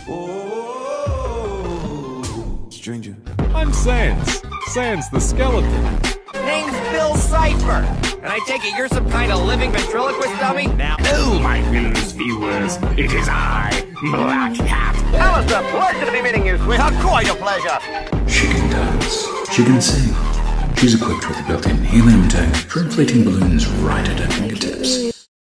Stranger. I'm Sans. Sans the skeleton. Name's Bill Cipher, and I take it you're some kind of living ventriloquist dummy? Now, Hello, my villainous viewers. It is I, Black Cat. Alistair, pleasure to be meeting you, sweetheart. Quite a pleasure. She can dance. She can sing. She's equipped with a built-in helium tank for inflating balloons right at her fingertips.